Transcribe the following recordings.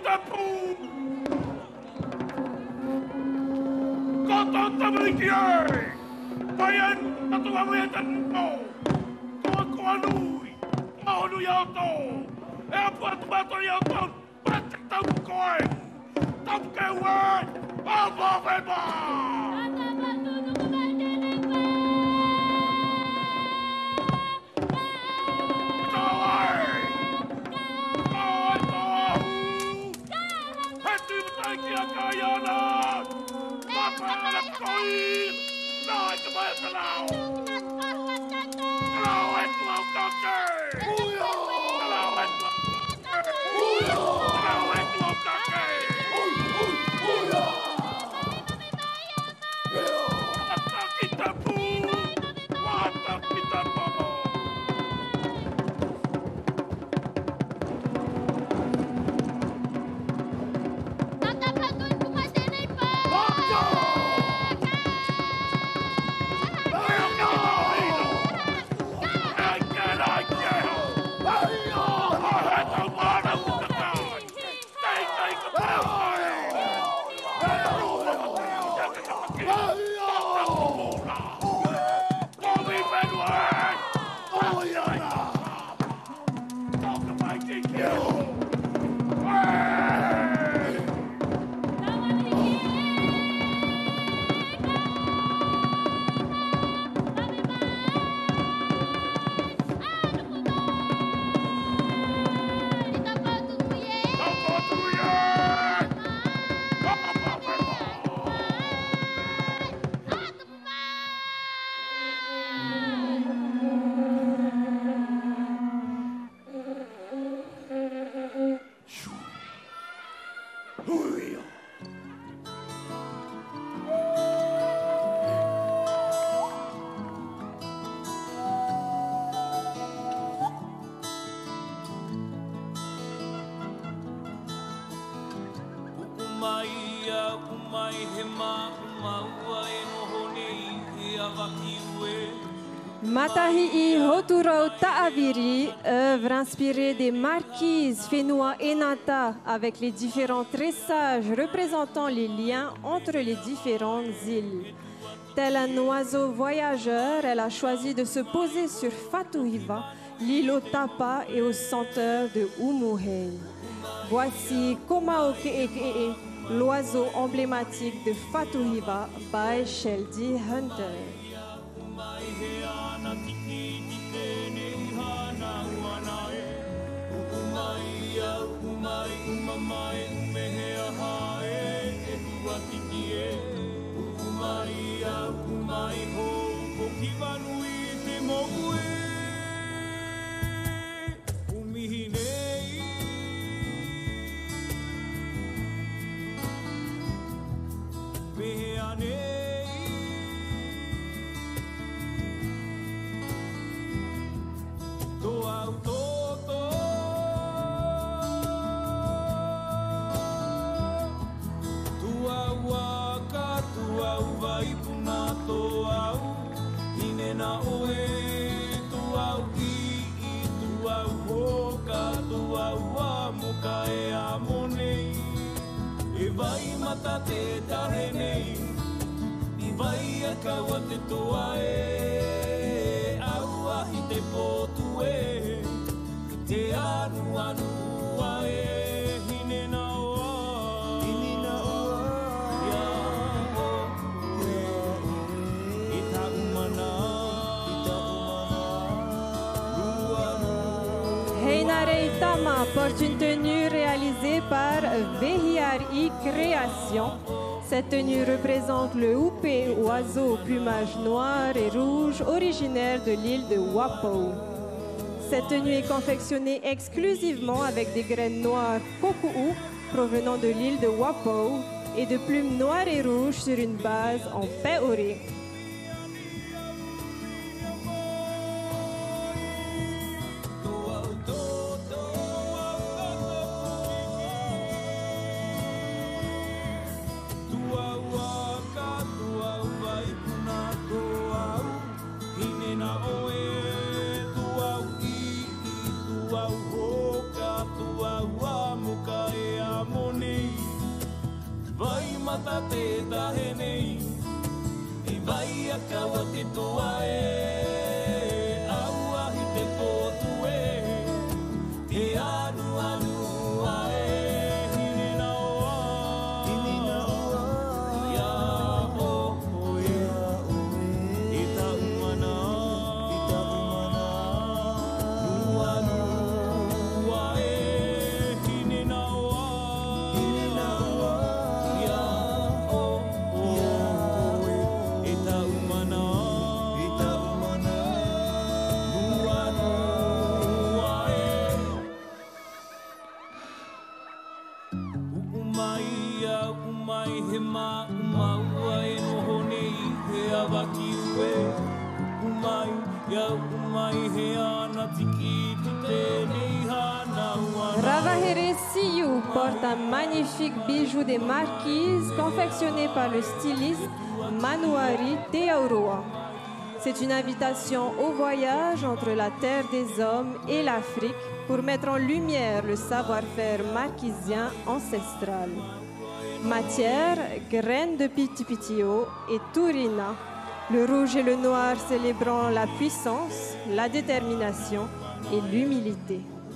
tapu! Koto tablikiai! Bayan natuawiatan mo! Kuakuanui! Maunu yauto! E apuatu yauto! Patik tamkoin! Tamkewan! Aboveba! Matahi'i Hoturau Ta'aviri, œuvre inspirée des marquises Whenua Enata avec les différents tressages représentant les liens entre les différentes îles. Tel un oiseau voyageur, elle a choisi de se poser sur Fatuhiva, l'île au tapa et aux senteurs de Umuhei. Voici Komaoke'eke'e, l'oiseau emblématique de Fatuhiva by Sheldy Hunter. Te tahe nei, I vai a kaua te toa e, aua I te potu e, te anu anua e, hine na oa, ia o e, I ta umana, Heinarei Tama porte une tenue réalisée par Vehiari Création. Cette tenue représente le houpé, oiseau au plumage noir et rouge originaire de l'île de Wapou. Cette tenue est confectionnée exclusivement avec des graines noires koku'u provenant de l'île de Wapou et de plumes noires et rouges sur une base en peori. Tua uhoka, tua uamuka e amo mata te tahe nei I vai a kaua te toa Auahi te pōtu Te anu anu Hine na oa Ia oe I ta umana Nua nua Hine na oa Ia oe I ta umana Nua nua Umai he ma ua noho nei he awaki ue Umai he ana tiki te nei hana wana Ravahere Siyu porte un magnifique bijou des Marquises confectionné par le styliste Manuari Teaurua. C'est une invitation au voyage entre la terre des hommes et l'Afrique pour mettre en lumière le savoir-faire marquisien ancestral. Matière, graines de pitipitio et turina. Le rouge et le noir célébrant la puissance, la détermination et l'humilité.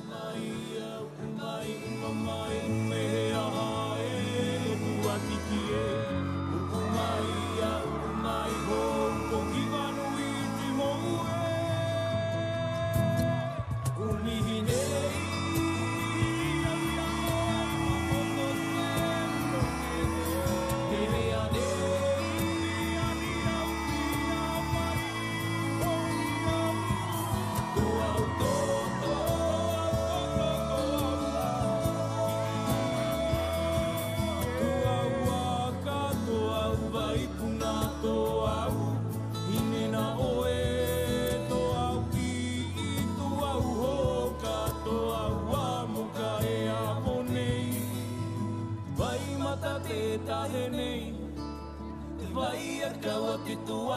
Vai a kaua te toa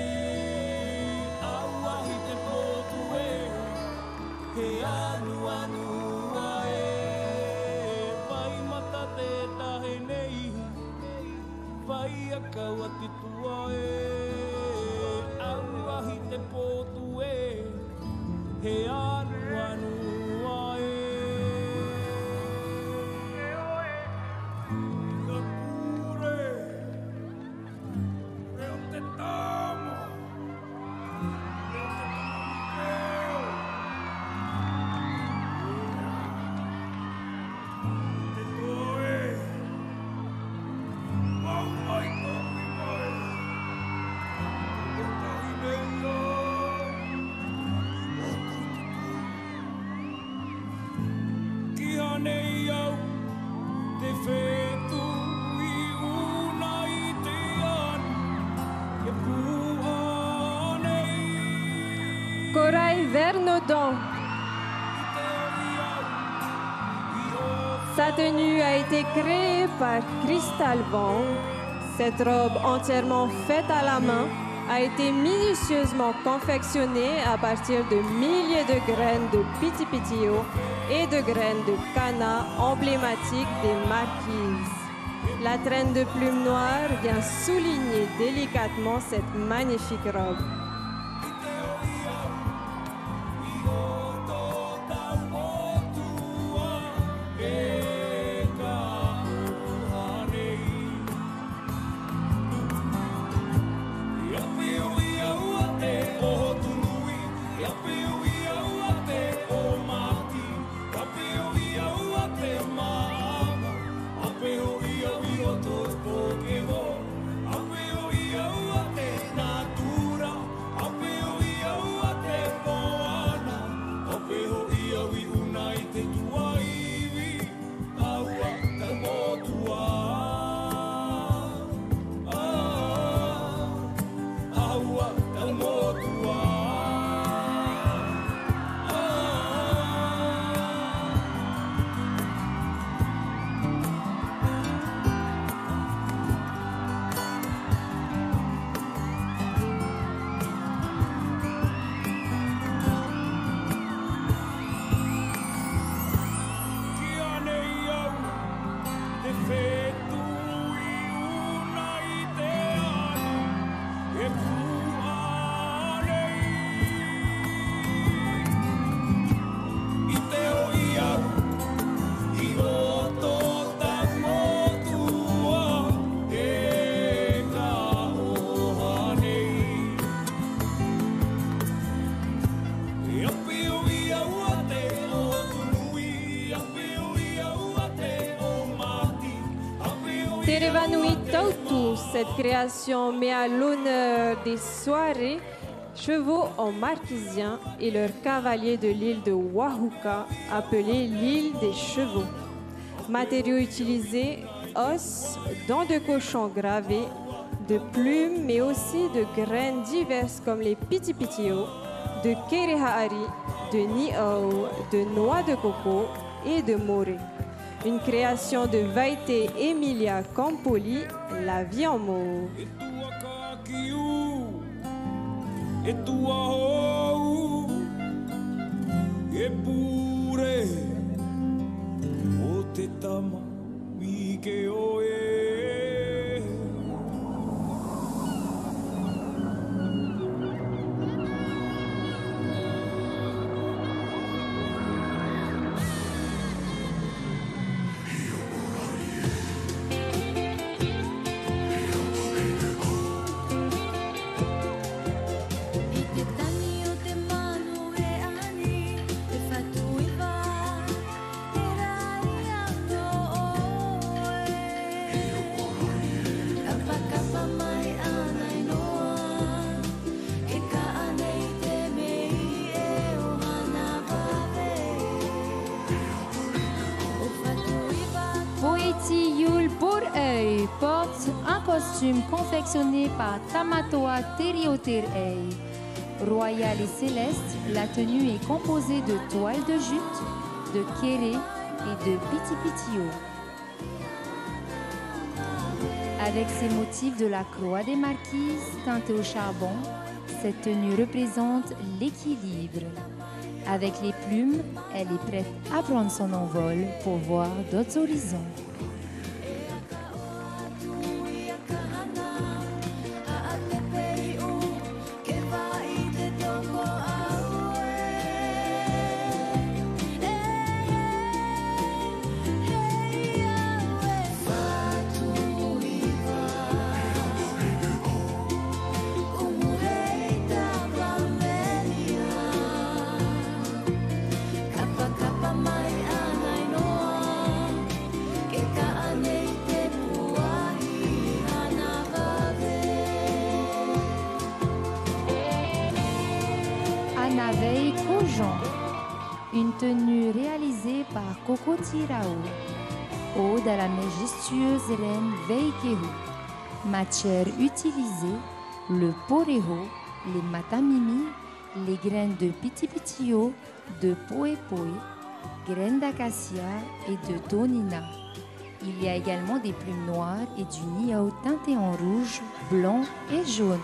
Auahi te pōtu He anu anu Vai mata te tahe nei Vai a kaua te toa Auahi te pōtu He anu anu Corail Vernodon. Sa tenue a été créée par Crystal Bond. Cette robe entièrement faite à la main a été minutieusement confectionnée à partir de milliers de graines de pitipitio et de graines de canna emblématiques des Marquises. La traîne de plumes noires vient souligner délicatement cette magnifique robe. Natura Terevanui Tautu, cette création met à l'honneur des soirées chevaux en marquisien et leur cavalier de l'île de Wahuka, appelé l'île des chevaux. Matériaux utilisés, os, dents de cochon gravées, de plumes, mais aussi de graines diverses comme les pitipitio, de kerehari, de niau, de noix de coco et de moré. Une création de Vaite Emilia Campoli, La vie en mauve. E tua hou e pure o te tama mi ke oe. Porte un costume confectionné par Tamatoa Terioterei. Royal et céleste, la tenue est composée de toiles de jute, de kéré et de pitipitio. Avec ses motifs de la croix des marquises teintée au charbon, cette tenue représente l'équilibre. Avec les plumes, elle est prête à prendre son envol pour voir d'autres horizons. Une tenue réalisée par Coco Tirao, ode à la majestueuse reine Veikehu. Matière utilisée, le poreho, les matamimi, les graines de pitipitio, de poepoe, graines d'acacia et de tonina. Il y a également des plumes noires et du niau teinté en rouge, blanc et jaune.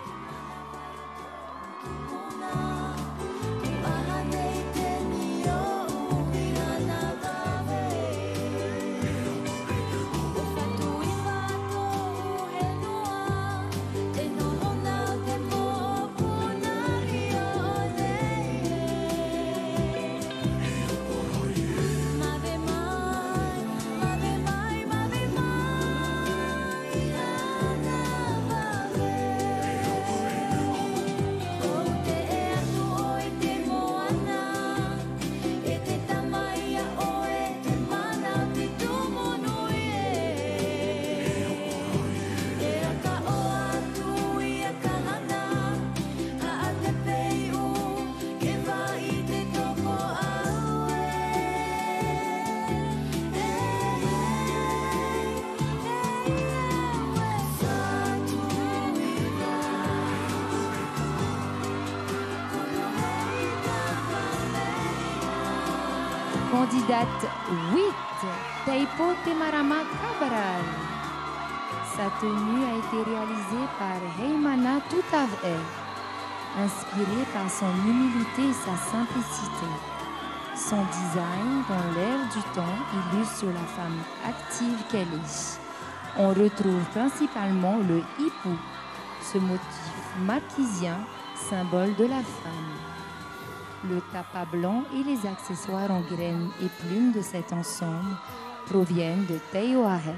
Candidate 8, Teipo Temarama Cabral. Sa tenue a été réalisée par Heimana Tutave, inspirée par son humilité et sa simplicité. Son design, dans l'air du temps, illustre la femme active qu'elle est. On retrouve principalement le hippo, ce motif marquisien, symbole de la femme. Le tapa blanc et les accessoires en graines et plumes de cet ensemble proviennent de Teioahe.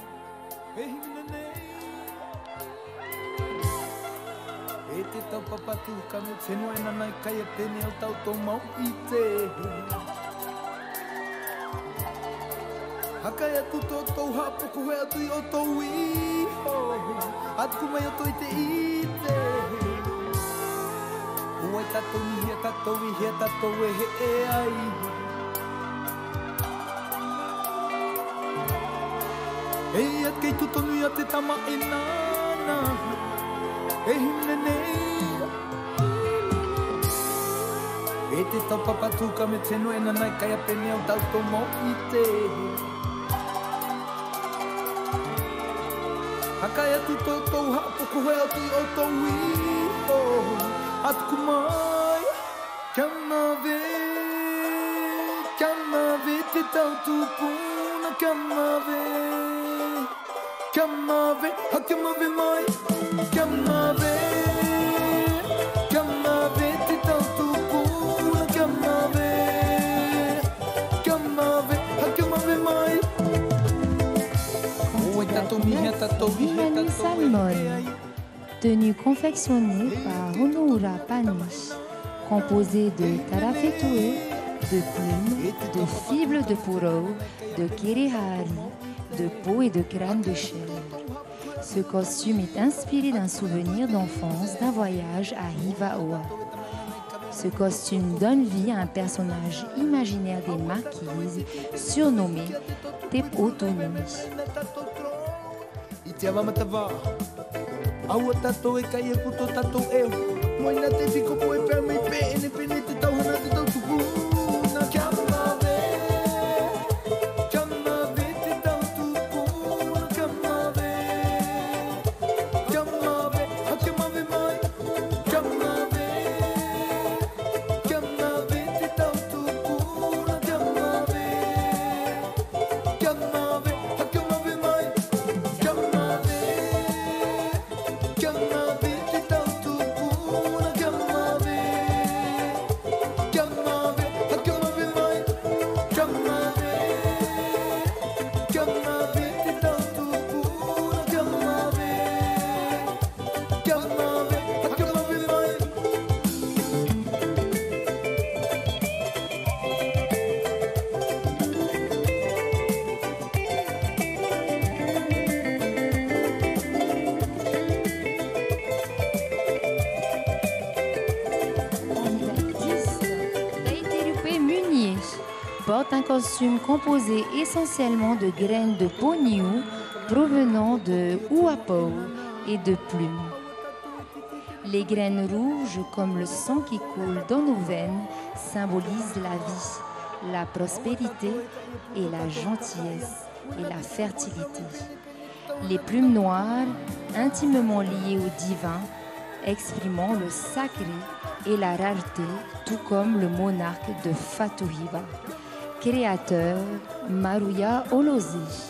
Papa tu kame tenu e nanai kai e tene o tau tō mau I te Hakai atu tō tau hapuku he atu I o tau iho Atu mai o tō I te ite Ua tatou ni hea tatou I hea tatou e he e ai Ei at kei tutonu I a te tama e nana E hine nei E te tau papatuka me tenu e nanai kai a pene au tau tō mau I te Hakai atu tō tau hapuku he atu I o tau iho Atu kumai Kia mave te tau tupuna Kia mave hake mave mai Kia mave te tau tupuna Kia mave hake mave mai Manu Salmon, tenue confectionnée par Honoura Paniche, composée de tarafetoué, de plumes, de fibres de puro, de kirihari, de peau et de crâne de chèvre. Ce costume est inspiré d'un souvenir d'enfance d'un voyage à Hivaoa. Ce costume donne vie à un personnage imaginaire des marquises surnommé Tepotonui. Itiava matava Aua tatou e kai e puto tatou eo Moina te fiko po e pēr mei pē Ene pene te tau hana te tau tupuna Kia mave te tau tupuna Kia mave hake mave mai Kia mave te tau tupuna Kia mave hake mave mai Porte un costume composé essentiellement de graines de poniou provenant de Uapau et de plumes. Les graines rouges, comme le sang qui coule dans nos veines, symbolisent la vie, la prospérité et la gentillesse et la fertilité. Les plumes noires, intimement liées au divin, exprimant le sacré et la rareté, tout comme le monarque de Fatuhiva, créateur Maruya Olozi.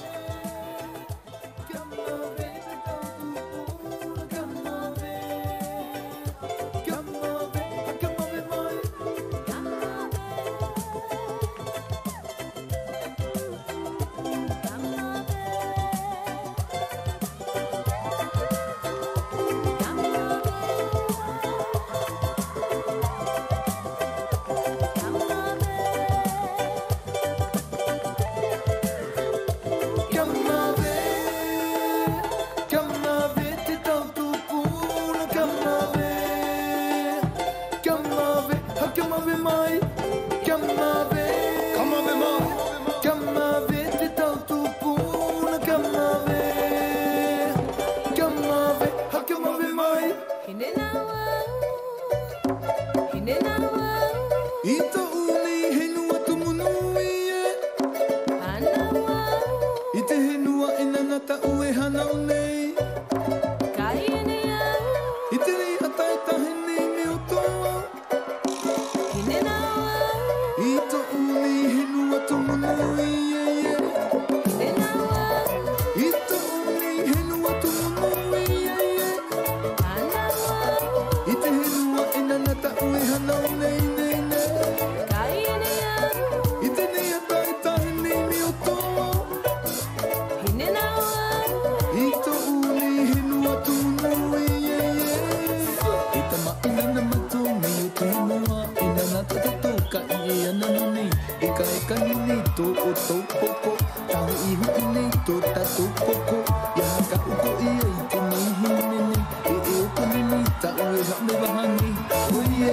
to tato koko ya ka uko ia I te nihi nene e uko nini ta ue ha me wahani uie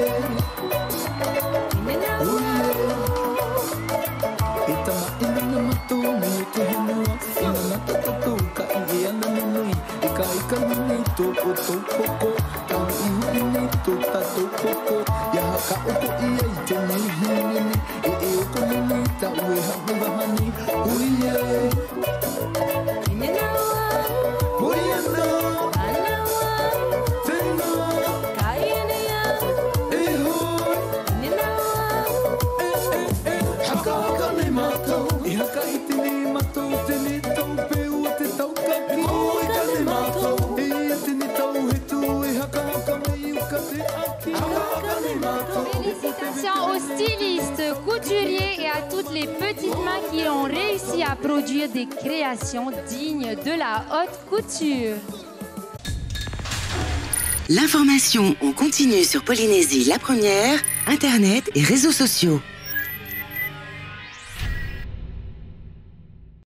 e tama ina na mato me te henua ina na tatato ka I ana nui e ka ika nini to o to koko ta ihu nini to tato koko ya ka uko ia I te nihi nene e uko nini ta ue ha me wahani uie Félicitations aux stylistes, couturiers et à toutes les petites mains qui ont réussi à produire des créations dignes de la haute couture. L'information en continu sur Polynésie la première, Internet et réseaux sociaux.